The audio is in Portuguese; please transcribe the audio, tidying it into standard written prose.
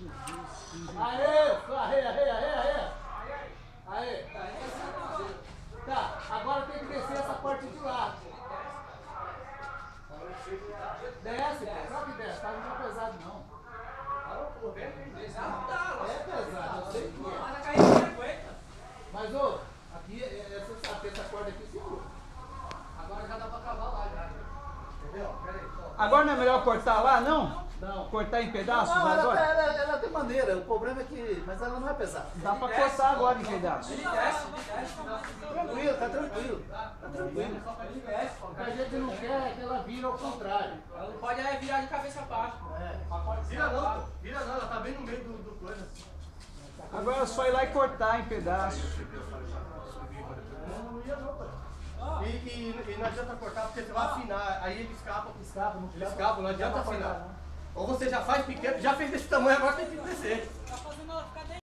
Aê. Tá, agora tem que descer essa parte de lá. Desce, pô. Claro que desce, tá? Não é pesado, não. É pesado, eu sei que é. Mas, ô, aqui, essa corda aqui segura. Agora já dá pra cavar lá, já. Entendeu? Pera aí, só. Agora não é melhor cortar lá, não? Não. Cortar em pedaços Não, agora? ela tem maneira, o problema é que... Mas ela não é pesada. Dá pra cortar agora em pedaços. Tranquilo, tá tranquilo. O que a gente não quer é que ela vire ao contrário. Ela não pode virar de cabeça abaixo. Vira não, ela tá bem no meio do coisa. Agora é só ir lá e cortar em pedaços. E não adianta cortar porque você vai afinar, aí ele escapa. Ele Escapa, não adianta afinar. Ou você já faz pequeno, já fez desse tamanho, agora tem que descer.